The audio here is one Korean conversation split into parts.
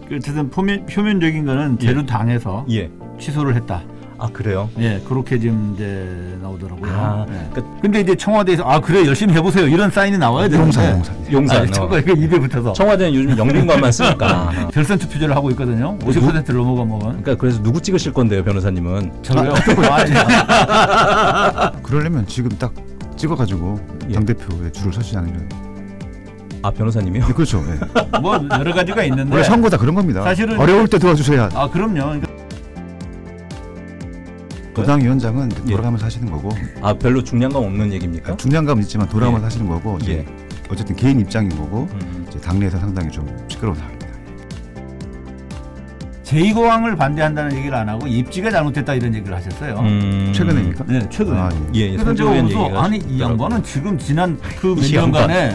어쨌든 표면적인 거는 제주당에서 취소를 했다. 아 그래요? 예, 그렇게 지금 이제 나오더라고요. 근데 이제 청와대에서 그래 열심히 해보세요 이런 사인이 나와야 되는데 용산. 저거 이게 입에 붙어서. 청와대는 요즘 영빈관만 쓰니까 결선 투표제를 하고 있거든요. 50%를 넘어가면. 그러니까 그래서 누구 찍으실 건데요, 변호사님은? 저요. 그러려면 지금 딱 찍어가지고 당대표에 줄을 서시지 않으면. 아 변호사님이요? 네, 그렇죠. 네. 뭐 여러 가지가 있는데. 원래 선거 다 그런 겁니다. 사실은 어려울 때 도와주셔야. 아 그럼요. 도당위원장은 돌아가면서 하시는 거고. 아 별로 중량감 없는 얘기입니까? 중량감은 있지만 돌아가면서 하시는 거고. 어쨌든 개인 입장인 거고. 이제 당내에서 상당히 좀 시끄러운 상황입니다. 제2공항을 반대한다는 얘기를 안 하고 입지가 잘못됐다 이런 얘기를 하셨어요. 최근에입니까? 네, 최근에. 그래서 제가 아니 이 양반은 지금 지난 그 몇 년간에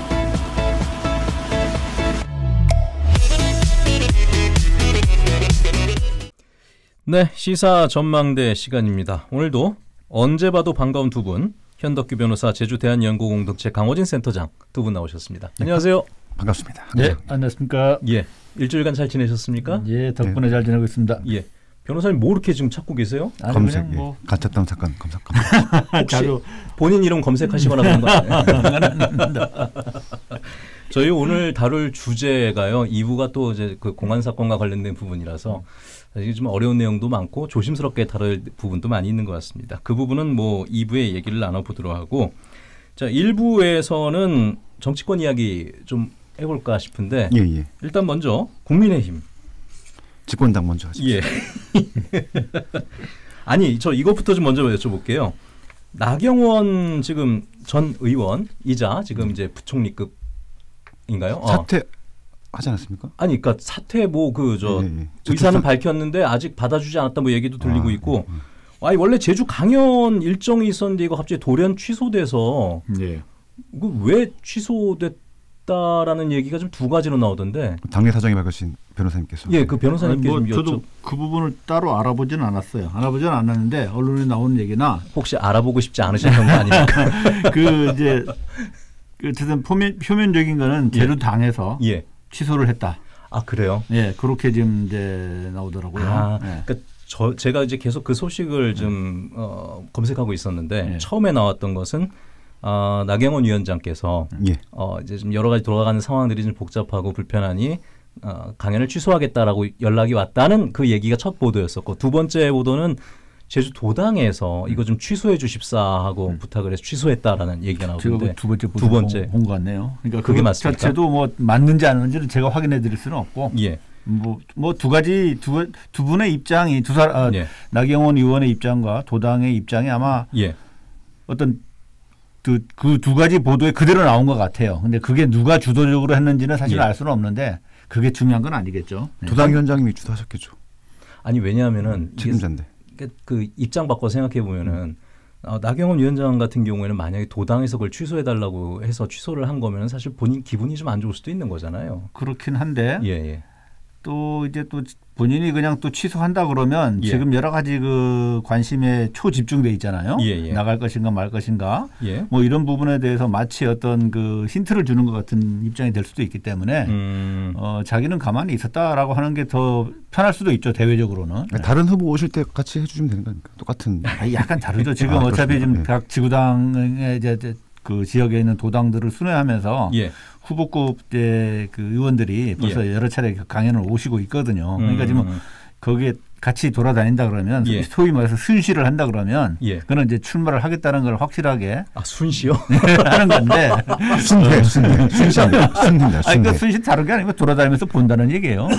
네, 시사 전망대 시간입니다. 오늘도 언제 봐도 반가운 두 분, 현덕규 변호사, 제주대한연구공동체 강호진 센터장 두 분 나오셨습니다. 안녕하세요. 반갑습니다. 네, 안녕하십니까. 일주일간 잘 지내셨습니까? 예, 덕분에 잘 지내고 있습니다. 예. 변호사님 뭐 이렇게 지금 찾고 계세요? 검색, 가짜당 사건 검색. 혹시 본인 이름 검색하시거나 그런 거 아니에요? 저희 오늘 다룰 주제가요. 2부가 또 이제 그 공안 사건과 관련된 부분이라서 사실 좀 어려운 내용도 많고 조심스럽게 다룰 부분도 많이 있는 것 같습니다. 그 부분은 뭐 2부의 얘기를 나눠보도록 하고, 자 1부에서는 정치권 이야기 좀 해볼까 싶은데 일단 먼저 국민의힘 집권당 먼저 하시죠. 예. 아니 저 이것부터 좀 먼저 여쭤볼게요. 나경원 지금 전 의원이자 지금 이제 부총리급인가요? 사퇴 하지 않았습니까? 아니 그러니까 사퇴 뭐 그 저 의사는 밝혔는데 아직 받아주지 않았다 뭐 얘기도 들리고 있고. 아니 원래 제주 강연 일정이 있었는데 이거 갑자기 돌연 취소돼서 이거 왜 취소됐다라는 얘기가 좀 두 가지로 나오던데. 당내 사정이 밝으신 변호사님께서. 예, 그 변호사님께 좀 저도 그 부분을 따로 알아보지는 않았어요. 알아보지는 않았는데 언론에 나오는 얘기나 혹시 알아보고 싶지 않으셨던 거 아닙니까? 그 이제 어쨌든 표면적인 거는 제주당에서 취소를 했다. 아 그래요? 예, 그렇게 지금 이제 나오더라고요. 그러니까 제가 이제 계속 그 소식을 좀 검색하고 있었는데 처음에 나왔던 것은 나경원 위원장께서 이제 좀 여러 가지 돌아가는 상황들이 좀 복잡하고 불편하니 강연을 취소하겠다라고 연락이 왔다는 그 얘기가 첫 보도였었고, 두 번째 보도는 제주도당에서 이거 좀 취소해 주십사 하고 부탁을 해서 취소했다라는 얘기가 나오는데 제가 두 번째 본 것 같네요. 그러니까 그게 맞습니까? 자체도 뭐 맞는지 안 맞는지는 제가 확인해 드릴 수는 없고 뭐 두 가지 두 분의 입장이 나경원 의원의 입장과 도당의 입장이 아마 어떤 그 두 가지 보도에 그대로 나온 것 같아요. 근데 그게 누가 주도적으로 했는지는 사실 알 수는 없는데 그게 중요한 건 아니겠죠. 도당 위원장님이 주도하셨겠죠. 아니 왜냐하면은 책임자인데. 그 입장 바꿔 생각해 보면은 나경원 위원장 같은 경우에는 만약에 도당에서 그걸 취소해달라고 해서 취소를 한 거면 사실 본인 기분이 좀 안 좋을 수도 있는 거잖아요. 그렇긴 한데 또 이제 또 본인이 그냥 또 취소한다 그러면 지금 여러 가지 그 관심에 초집중돼 있잖아요. 나갈 것인가 말 것인가 뭐 이런 부분에 대해서 마치 어떤 그 힌트를 주는 것 같은 입장이 될 수도 있기 때문에 자기는 가만히 있었다라고 하는 게 더 편할 수도 있죠, 대외적으로는. 다른 후보 오실 때 같이 해주시면 되는 거니까 똑같은. 약간 다르죠. 지금 어차피 지금 각 지구당의 이제 그 지역에 있는 도당들을 순회하면서 후보급 그 의원들이 벌써 여러 차례 강연을 오시고 있거든요. 그러니까 지금 거기에 같이 돌아다닌다 그러면 소위 말해서 순시를 한다 그러면 그는 이제 출마를 하겠다는 걸 확실하게 순시요? 하는 건데 순시입니다. 그러니까 순시 다른 게 아니고 돌아다니면서 본다는 얘기예요.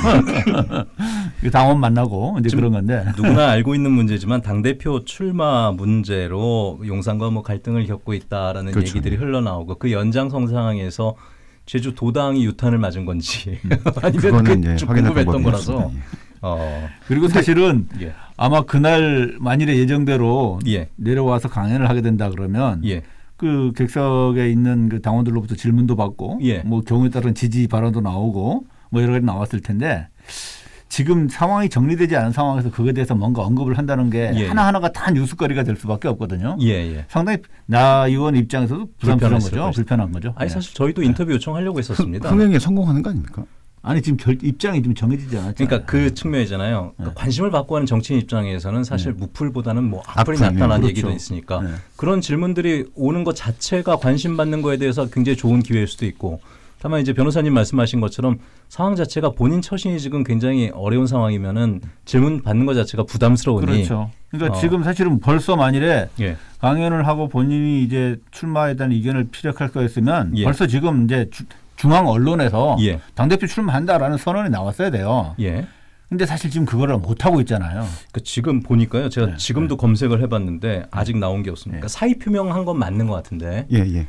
당원 만나고 이제 그런 건데 누구나 알고 있는 문제지만 당대표 출마 문제로 용산과 뭐 갈등을 겪고 있다라는 얘기들이 흘러나오고 그 연장선상에서 제주 도당이 유탄을 맞은 건지 아니면 좀 궁금했던 거라서. 그리고 사실은 아마 그날 만일에 예정대로 내려와서 강연을 하게 된다 그러면 그 객석에 있는 그 당원들로부터 질문도 받고 뭐 경우에 따른 지지 발언도 나오고 뭐 여러 가지 나왔을 텐데 지금 상황이 정리되지 않은 상황에서 그거에 대해서 뭔가 언급을 한다는 게 하나하나가 다 뉴스거리가 될 수밖에 없거든요. 상당히 나 의원 입장에서도 불편한 거죠. 아니 사실 저희도 인터뷰 요청하려고 했었습니다. 흥행에 성공하는 거 아닙니까? 아니 지금 입장이 좀 정해지지 않았잖아요. 그러니까 그 측면이잖아요. 그러니까 관심을 받고 하는 정치인 입장에서는 사실 무풀보다는 뭐 악플이 낫다는 그렇죠. 얘기도 있으니까 그런 질문들이 오는 것 자체가 관심 받는 거에 대해서 굉장히 좋은 기회일 수도 있고 다만 이제 변호사님 말씀하신 것처럼 상황 자체가 본인 처신이 지금 굉장히 어려운 상황이면은 질문 받는 것 자체가 부담스러우니 그렇죠. 그러니까 지금 사실은 벌써 만일에 강연을 하고 본인이 이제 출마에 대한 의견을 피력할 거였으면 벌써 지금 이제 중앙 언론에서 당대표 출마한다라는 선언이 나왔어야 돼요. 근데 사실 지금 그거를 못 하고 있잖아요. 그 지금 보니까요. 제가 지금도 검색을 해봤는데 아직 나온 게 없습니다. 그러니까 사의 표명한 건 맞는 것 같은데.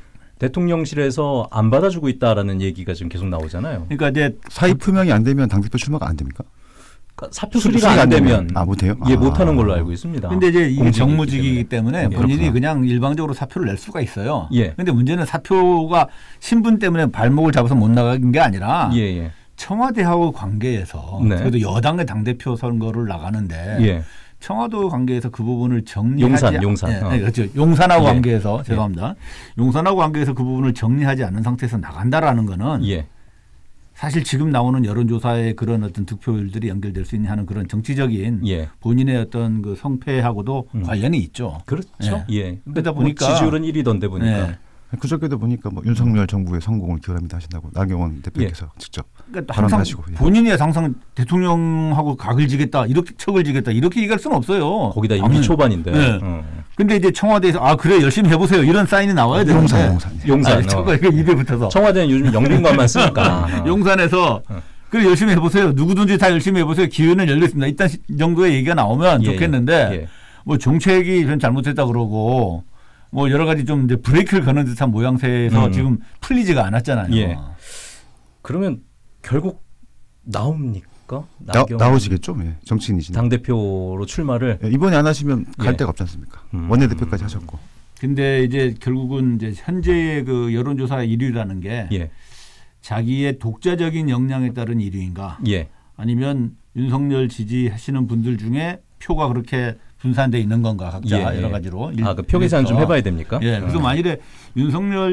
대통령실에서 안 받아주고 있다라는 얘기가 지금 계속 나오잖아요. 그러니까 이제 사의 표명이 안 되면 당대표 출마가 안 됩니까? 그러니까 사표 수리가 안 되면 못해요? 못하는 걸로 알고 있습니다. 근데 이제 이게 정무직이기 때문에 본인이 그냥 일방적으로 사표를 낼 수가 있어요. 근데 문제는 사표가 신분 때문에 발목을 잡아서 못 나가는 게 아니라 청와대하고 관계에서 그래도 여당의 당대표 선거를 나가는데 청와대 관계에서 그 부분을 정리하지 용산. 그렇죠. 용산하고 관계에서 죄송합니다. 용산하고 관계에서 그 부분을 정리하지 않은 상태에서 나간다라는 거는 사실 지금 나오는 여론조사의 그런 어떤 득표율들이 연결될 수 있는 하는 그런 정치적인 본인의 어떤 그 성패하고도 관련이 있죠. 그렇죠. 그러다 보니까 지지율은 1위던데 보니까. 그저께도 보니까 뭐 윤석열 정부의 성공을 기원합니다 하신다고 나경원 대표께서 직접 그러니까 항상 본인이 항상 대통령하고 각을 지겠다 이렇게 척을 지겠다 이렇게 얘기할 수는 없어요. 거기다 임기 초반인데. 근데 이제 청와대에서 그래 열심히 해보세요 이런 사인이 나와야 되는데 용산 입에 붙어서 청와대는 요즘 영빈관만 쓰니까 용산에서 그래 열심히 해보세요 누구든지 다 열심히 해보세요 기회는 열려 있습니다. 일단 이 정도의 얘기가 나오면 좋겠는데 뭐 정책이 전 잘못했다 그러고 뭐 여러 가지 좀 이제 브레이크를 거는 듯한 모양새에서 지금 풀리지가 않았잖아요. 그러면 결국 나옵니까? 나오시겠죠. 정치인이신 당대표로 출마를 이번에 안 하시면 갈 데가 없지 않습니까? 원내대표까지 하셨고. 근데 이제 결국은 이제 현재의 그 여론조사 1위라는 게 자기의 독자적인 역량에 따른 1위인가 아니면 윤석열 지지하시는 분들 중에 표가 그렇게 분산돼 있는 건가 각자 여러 가지로. 그 표 계산 좀 해봐야 됩니까? 그래서 만일에 윤석열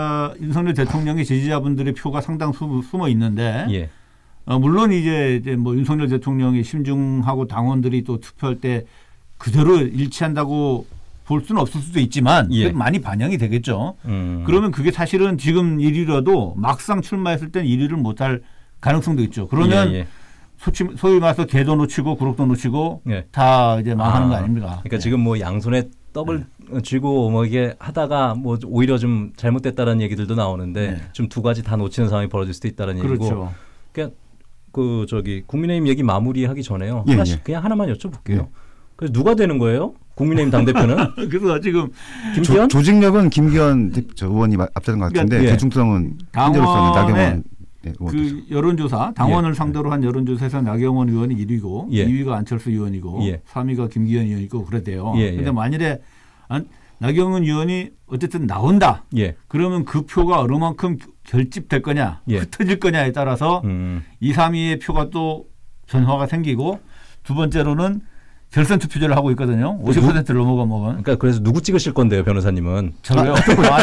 대통령의 지지자분들의 표가 상당 숨어 있는데 물론 이제 뭐 윤석열 대통령이 심중하고 당원들이 또 투표할 때 그대로 일치한다고 볼 수는 없을 수도 있지만 많이 반영이 되겠죠. 그러면 그게 사실은 지금 1위라도 막상 출마했을 땐 1위를 못할 가능성도 있죠. 그러면 소위 말해서 개도 놓치고 구록도 놓치고 다 이제 망하는 거 아닙니까? 그러니까 지금 뭐 양손에 떡을 쥐고 뭐 이게 하다가 뭐 오히려 좀 잘못됐다라는 얘기들도 나오는데 좀 두 가지 다 놓치는 상황이 벌어질 수도 있다는 얘기고. 그러니까 그 국민의힘 얘기 마무리하기 전에요. 그냥 하나만 여쭤볼게요. 그래서 누가 되는 거예요? 국민의힘 당대표는? 그래서 지금 김기현? 조직력은 김기현 의원이 앞서는 것 같은데 대중성은 현재로서는 나경원 그 여론조사 당원을 상대로 한 여론조사에서 나경원 의원이 1위고 2위가 안철수 의원이고 3위가 김기현 의원이고 그랬대요. 그런데 만일에 나경원 의원이 어쨌든 나온다. 그러면 그 표가 어느 만큼 결집될 거냐 흩어질 거냐에 따라서 2, 3위의 표가 또 변화가 생기고 두 번째로는 결선 투표제를 하고 있거든요. 50%를 넘어가면. 그러니까 그래서 누구 찍으실 건데요, 변호사님은? 저요.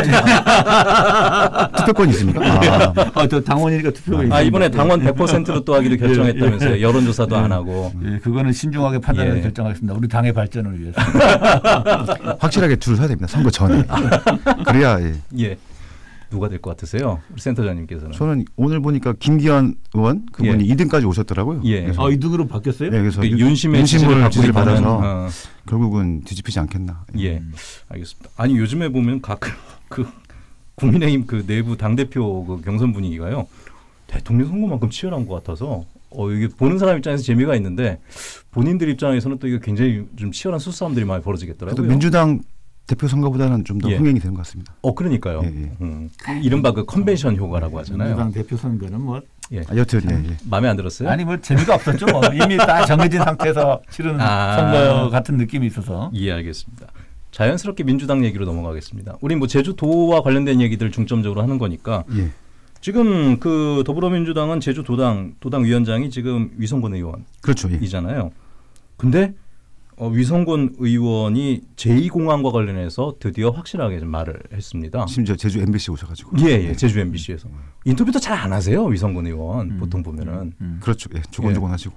투표권이 있습니까? 저 당원이니까 투표가 있습니다. 이번에 당원 100%로 또 하기로 결정했다면서요. 여론조사도 안 하고. 그거는 신중하게 판단해서 결정하겠습니다. 우리 당의 발전을 위해서. 확실하게 줄을 서야 됩니다. 선거 전에. 그래야. 누가 될 것 같으세요? 우리 센터장님께서는. 저는 오늘 보니까 김기현 의원 그분이 2등까지 오셨더라고요. 2등으로 바뀌었어요? 그래서 윤심의 지지를 받아서 결국은 뒤집히지 않겠나. 알겠습니다. 아니 요즘에 보면 가끔 그 국민의힘 그 내부 당대표 그 경선 분위기가요. 대통령 선거만큼 치열한 것 같아서 이게 보는 사람 입장에서 재미가 있는데 본인들 입장에서는 또 이게 굉장히 좀 치열한 수싸움들이 많이 벌어지겠더라고요. 민주당 대표 선거보다는 좀 더 흥행이 되는 것 같습니다. 그러니까요. 이른바 그 컨벤션 효과라고 하잖아요. 민주당 대표 선거는 뭐 여튼 마음에 안 들었어요? 아니 뭐 재미가 없었죠. 이미 다 정해진 상태에서 치르는 선거 같은 느낌이 있어서. 알겠습니다. 자연스럽게 민주당 얘기로 넘어가겠습니다. 우리 뭐 제주도와 관련된 얘기들 중점적으로 하는 거니까. 지금 그 더불어민주당은 제주도당 위원장이 지금 위성권 의원이잖아요. 근데 위성군 의원이 제2공항과 관련해서 드디어 확실하게 좀 말을 했습니다. 심지어 제주 MBC 오셔가지고. 예, 제주 MBC에서. 인터뷰도 잘 안 하세요, 위성군 의원. 보통 보면은. 그렇죠. 예, 조곤조곤 하시고.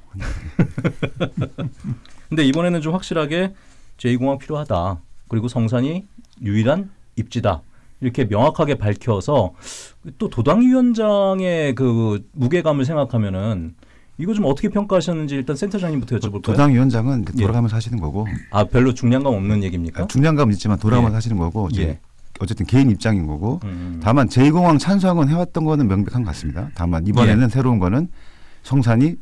근데 이번에는 좀 확실하게 제2공항 필요하다. 그리고 성산이 유일한 입지다. 이렇게 명확하게 밝혀서 또 도당위원장의 그 무게감을 생각하면은 이거 좀 어떻게 평가하셨는지 일단 센터장님부터 여쭤볼까요? 도당위원장은 돌아가면서 하시는 거고. 아, 별로 중량감 없는 얘기입니까? 중량감은 있지만 돌아가면서 하시는 거고. 어쨌든 개인 입장인 거고. 다만 제2공항 찬성은 해왔던 거는 명백한 것 같습니다. 다만 이번에는 새로운 거는 성산이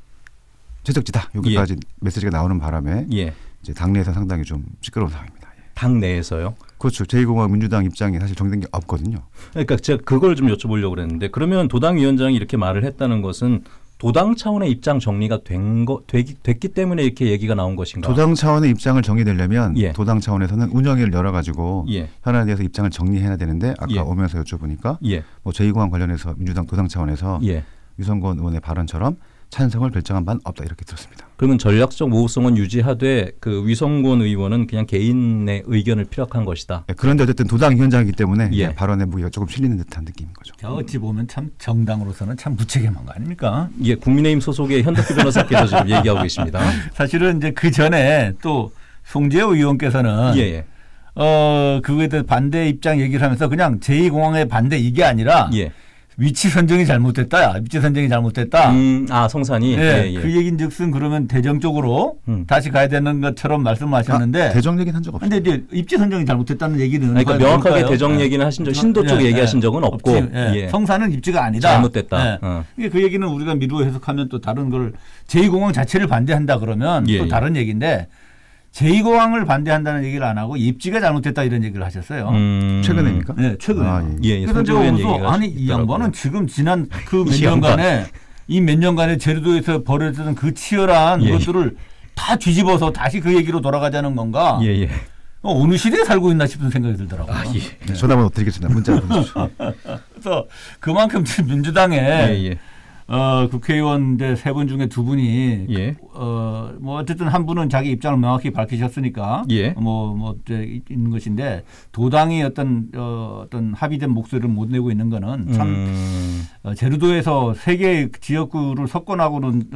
최적지다. 여기까지 메시지가 나오는 바람에 이제 당내에서 상당히 좀 시끄러운 상황입니다. 당내에서요? 그렇죠. 제2공항 민주당 입장이 사실 정된 게 없거든요. 그러니까 제가 그걸 좀 여쭤보려고 그랬는데 그러면 도당위원장이 이렇게 말을 했다는 것은 도당 차원의 입장 정리가 됐기 때문에 이렇게 얘기가 나온 것인가? 도당 차원의 입장을 정리되려면 도당 차원에서는 운영위를 열어가지고 현안에 대해서 입장을 정리해야 되는데 아까 오면서 여쭤보니까 뭐 제2공항 관련해서 민주당 도당 차원에서 유성권 의원의 발언처럼 찬성을 결정한 바는 없다 이렇게 들었습니다. 그러면 전략적 모호성은 유지하되 그 위성권 의원은 그냥 개인의 의견을 피력한 것이다. 그런데 어쨌든 도당 위원장이기 때문에 발언의 무게가 조금 실리는 듯한 느낌인 거죠. 어찌 보면 참 정당으로서는 참 무책임한 거 아닙니까? 예, 국민의힘 소속의 현덕규 변호사께서 지금 얘기하고 계십니다. 사실은 이제 그 전에 또 송재호 의원께서는 그거에 대해 반대 입장 얘기를 하면서 그냥 제2공항의 반대 이게 아니라 위치 선정이 잘못됐다. 위치 선정이 잘못됐다. 성산이. 그 얘기인즉슨 그러면 대정적으로 다시 가야 되는 것처럼 말씀하셨는데. 대정 얘기는 한 적 없어요. 그런데 이제 입지 선정이 잘못됐다는 얘기는. 그러니까 명확하게 대정 얘기는 하신 적, 신도 쪽 얘기하신 적은 없고. 성산은 입지가 아니다. 잘못됐다. 그 얘기는 우리가 미루어 해석하면 또 다른 걸 제2공항 자체를 반대한다 그러면 또 다른 얘기인데. 제2공항을 반대한다는 얘기를 안 하고 입지가 잘못됐다 이런 얘기를 하셨어요. 최근에입니까? 네, 최근에. 그래서 제가 아니 이 양반은 지금 지난 그 몇 년간에 이 몇 년간에 제주도에서 벌어졌던 그 치열한 것들을 다 뒤집어서 다시 그 얘기로 돌아가자는 건가? 어느 시대에 살고 있나 싶은 생각이 들더라고요. 전화번호 드리겠습니다. 문자 보내주십시오. 그래서 그만큼 지금 민주당에 국회의원 이제 3분 중에 2분이 뭐 어쨌든 한 분은 자기 입장을 명확히 밝히셨으니까 뭐 있는 것인데 도당이 어떤 합의된 목소리를 못 내고 있는 거는 참 제주도에서 3개의 지역구를 석권하고는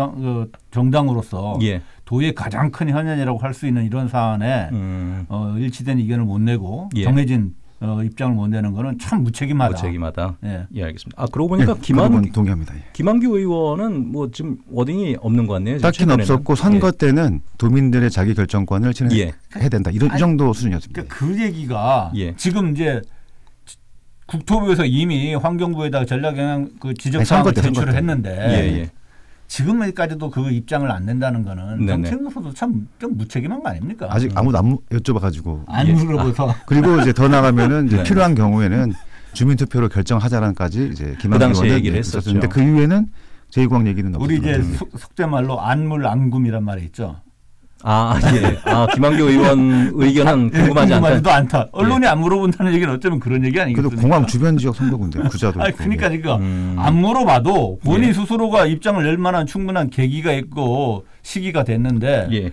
정당으로서 도의 가장 큰 현안이라고 할 수 있는 이런 사안에 일치된 의견을 못 내고 정해진 입장을 못 내는 거는 참 무책임하다. 무책임하다. 예, 알겠습니다. 그러고 보니까 동의합니다. 김한규 의원은 뭐 지금 워딩이 없는 것 같네요. 딱히는 없었고 선거 때는 도민들의 자기 결정권을 실행해야 된다. 이 정도 수준이었습니다. 그러니까 그 얘기가 지금 이제 국토부에서 이미 환경부에다가 전략영향 그 지적사항을 제출을 했는데 지금까지도 그 입장을 안 낸다는 거는 정책으로서도 참 좀 무책임한 거 아닙니까? 아직 아무도 안 여쭤봐가지고 안 물어봐서 그리고 이제 더 나가면은 이제 필요한 경우에는 주민투표로 결정하자라는까지 이제 김한규 의원은 얘기를 했었는데 그 이후에는 제2공항 얘기는 없었죠. 우리 이제 속대말로 안물안금이란 말이 있죠. 김한규 의원 의견은 궁금하지도 않다. 언론이 안 물어본다는 얘기는 어쩌면 그런 얘기 아니겠습니까? 그래도 공항 주변 지역 선거구인데 구자도. 그러니까 안 물어봐도 본인 스스로가 입장을 낼 만한 충분한 계기가 있고 시기가 됐는데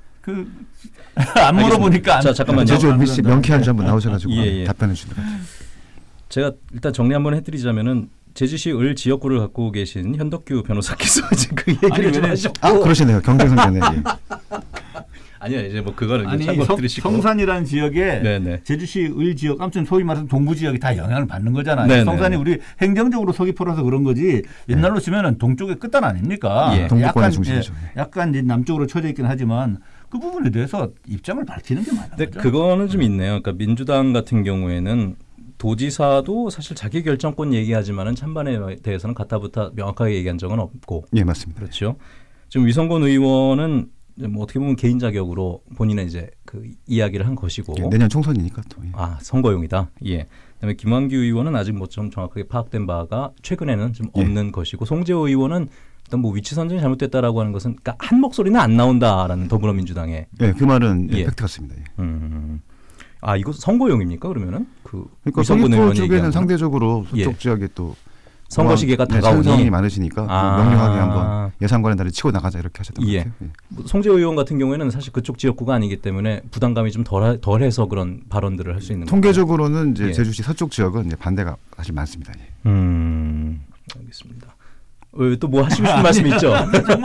안 물어보니까 자, 잠깐만요. 제주 MBC 명쾌한 줄 한번 나오셔가지고 답변해 주시는 것 같아요. 제가 일단 정리 한번 해드리자면은. 제주시 을 지역구를 갖고 계신 현덕규 변호사께서 이제 그 얘기를 좀 하셨고. 그러시네요. 경쟁선거네. 아니요, 이제 뭐 그거는 참고로 들으시고. 성산이라는 지역에 제주시 을 지역, 아무튼 소위 말해서 동부 지역이 다 영향을 받는 거잖아요. 성산이 우리 행정적으로 서귀포라서 그런 거지. 옛날로 치면은 동쪽의 끝단 아닙니까? 동북권의 중심이죠. 약간 이제 남쪽으로 쳐져 있긴 하지만 그 부분에 대해서 입장을 밝히는 게 맞는 거죠. 그거는 좀 있네요. 그러니까 민주당 같은 경우에는. 도지사도 사실 자기 결정권 얘기하지만은 찬반에 대해서는 가타부타 명확하게 얘기한 적은 없고. 맞습니다. 그렇죠. 지금 위성권 의원은 뭐 어떻게 보면 개인 자격으로 본인의 이제 그 이야기를 한 것이고. 내년 총선이니까 또. 선거용이다. 그다음에 김한규 의원은 아직 뭐 좀 정확하게 파악된 바가 최근에는 좀 없는 것이고, 송재호 의원은 일단 뭐 위치 선정이 잘못됐다라고 하는 것은 그러니까 한 목소리는 안 나온다라는 더불어민주당의. 그 말은 팩트 같습니다. 이거 선거용입니까 그러면은? 그러니까 서귀포 쪽에는 상대적으로 서쪽 지역에 또 선거 시기가 다가오니 찬성이 많으시니까 명료하게 한번 예산관의 날에 치고 나가자 이렇게 하셨던 것 같아요. 송재 의원 같은 경우에는 사실 그쪽 지역구가 아니기 때문에 부담감이 좀 덜해서 그런 발언들을 할 수 있는 통계적으로는 이제 제주시 서쪽 지역은 이제 반대가 사실 많습니다. 알겠습니다. 또 뭐 하시고 싶은 말씀 있죠?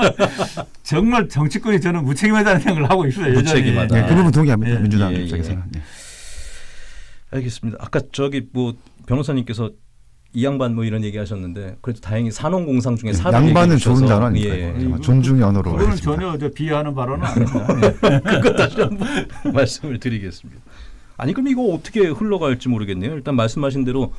정말 정치권이 저는 무책임하다는 생각을 하고 있어요. 무책임하다. 그 부분 동의합니다. 민주당 입장에서는. 알겠습니다. 아까 저기 뭐 변호사님께서 이 양반 뭐 이런 얘기하셨는데 그래도 다행히 산업공상 중에 양반은 좋은 단어니까요. 존중의 언어로. 그거는 전혀 비하하는 발언은 아닙니다. 그거 다시 한번 말씀을 드리겠습니다. 아니 그럼 이거 어떻게 흘러갈지 모르겠네요. 일단 말씀하신 대로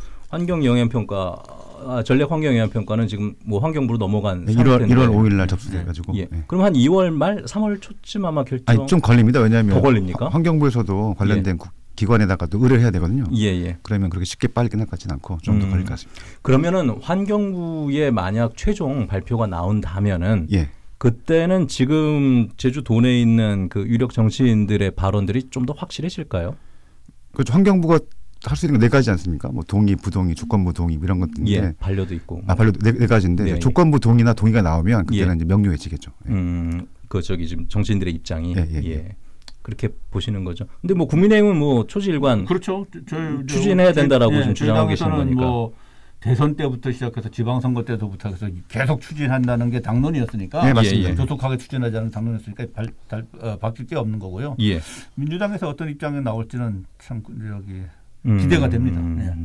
환경영향평가 전략 환경영향평가는 지금 뭐 환경부로 넘어간 1월 5일 날 접수돼가지고. 그럼 한 2월 말 3월 초쯤 아마 결정. 아니 좀 걸립니다. 왜냐하면 더 걸립니까? 환경부에서도 관련된 기관에다가 또 의뢰를 해야 되거든요. 예. 그러면 그렇게 쉽게 빨리 끝날 것 같지는 않고 좀 더 걸릴 것 같습니다. 그러면은 환경부에 만약 최종 발표가 나온다면은 그때는 지금 제주 도내에 있는 그 유력 정치인들의 발언들이 좀 더 확실해질까요? 그렇죠. 환경부가 할 수 있는 거 4가지 않습니까? 뭐 동의, 부동의, 조건부 동의 이런 것들인데 반려도 있고. 반려도 4가지인데 조건부 동의나 동의가 나오면 그때는 이제 명료해지겠죠. 그 저기 지금 정치인들의 입장이 그렇게 보시는 거죠. 근데 뭐 국민의힘은 뭐 초지일관 그렇죠. 추진해야 된다라고 지금 주장하고 계시는 거니까. 뭐 대선 때부터 시작해서 지방선거 때부터 해서 계속 추진한다는 게 당론이었으니까 네, 맞습니다. 조속하게 추진하자는 당론이었으니까 바뀔 게 없는 거고요. 민주당에서 어떤 입장이 나올지는 참 기대가 됩니다.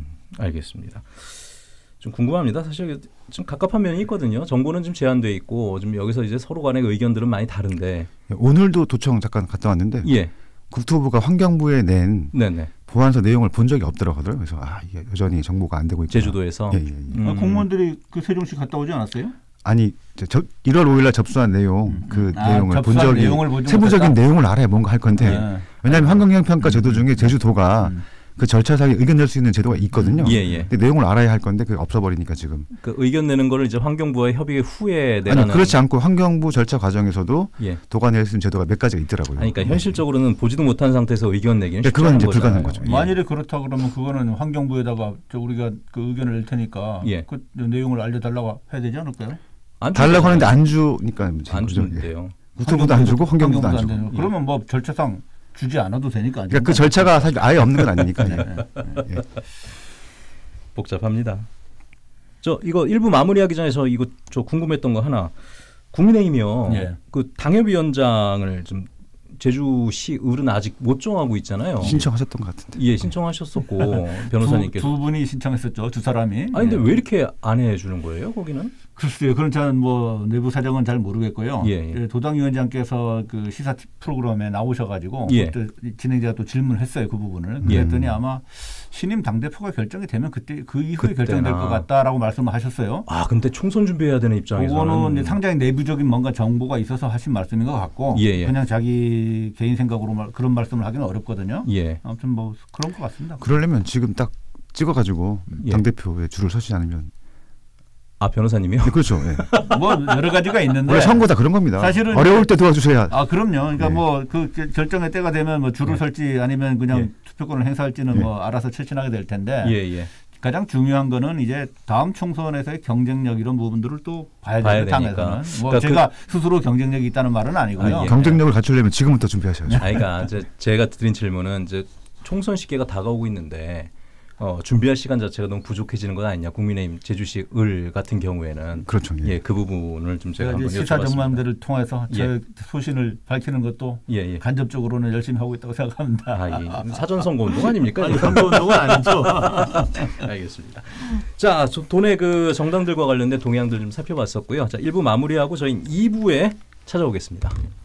알겠습니다. 좀 궁금합니다. 사실 좀 갑갑한 면이 있거든요. 정보는 좀 제한돼 있고 좀 여기서 이제 서로 간의 의견들은 많이 다른데 오늘도 도청 잠깐 갔다 왔는데 국토부가 환경부에 낸 보안서 내용을 본 적이 없더라고요. 그래서 이게 여전히 정보가 안 되고 있죠. 제주도에서 공무원들이 그 세종시 갔다 오지 않았어요? 아니 1월 5일 날 접수한 내용 내용을 본 적이 세부적인 내용을 알아야 뭔가 할 건데 왜냐하면 환경영향평가 제도 중에 제주도가 그 절차상에 의견 낼 수 있는 제도가 있거든요. 근데 내용을 알아야 할 건데 그게 없어버리니까 지금. 그 의견 내는 거를 이제 환경부와 협의 후에 내라는. 아니 그렇지 않고 환경부 절차 과정에서도 도가 낼 수 있는 제도가 몇 가지가 있더라고요. 그러니까 현실적으로는 보지도 못한 상태에서 의견 내기는 쉽지 그건 이제 불가능한 거죠. 만일에 그렇다 그러면 그거는 환경부에다가 우리가 그 의견을 낼 테니까 그 내용을 알려달라고 해야 되지 않을까요? 달라고 하는데 안 주니까 안 주는데요. 국토부도 안 주고 환경부도 안 주고. 그러면 뭐 절차상 주지 않아도 되니까. 그러니까 그 절차가 사실 아예 없는 건 아니니까. 복잡합니다. 이거 1부 마무리하기 전에 저 궁금했던 거 하나. 국민의힘이요. 그 당협위원장을 좀 제주시 을은 아직 못 정하고 있잖아요. 신청하셨던 것 같은데. 신청하셨었고 변호사님께서 두 분이 신청했었죠. 두 사람이. 아니 근데 왜 이렇게 안 해주는 거예요? 거기는? 글쎄요. 그런 저는 뭐 내부 사정은 잘 모르겠고요. 도당위원장께서 그 시사 프로그램에 나오셔가지고 진행자가 또 질문했어요. 그 부분을. 그랬더니 아마 신임 당대표가 결정이 되면 그때 그 이후에 결정될 것 같다라고 말씀을 하셨어요. 근데 총선 준비해야 되는 입장에서는. 그거는 상당히 내부적인 뭔가 정보가 있어서 하신 말씀인 것 같고 그냥 자기 개인 생각으로 그런 말씀을 하기는 어렵거든요. 아무튼 뭐 그런 것 같습니다. 그러려면 지금 딱 찍어가지고 당대표에 줄을 서지 않으면. 변호사님이요? 그렇죠. 뭐 여러 가지가 있는데. 원래 선거 다 그런 겁니다. 사실은 어려울 때 도와주셔야. 그럼요. 그러니까 뭐 그 결정의 때가 되면 뭐 줄을 설지 아니면 그냥 투표권을 행사할지는 뭐 알아서 처신하게 될 텐데. 가장 중요한 거는 이제 다음 총선에서의 경쟁력 이런 부분들을 또 봐야 되니까. 뭐 그러니까 제가 스스로 경쟁력이 있다는 말은 아니고요. 경쟁력을 갖추려면 지금부터 준비하셔야죠. 그러니까 제가 드린 질문은 이제 총선 시기가 다가오고 있는데. 준비할 시간 자체가 너무 부족해지는 건 아니냐. 국민의힘 제주시 을 같은 경우에는 그렇죠. 그 부분을 좀 제가 한번 시사 전문가들을 통해서 제 소신을 밝히는 것도 간접적으로는 열심히 하고 있다고 생각합니다. 사전 선거 운동 아닙니까? 선거 운동은 아니죠. 알겠습니다. 자, 도내 그 정당들과 관련된 동향들 좀 살펴봤었고요. 자, 1부 마무리하고 저희 2부에 찾아오겠습니다.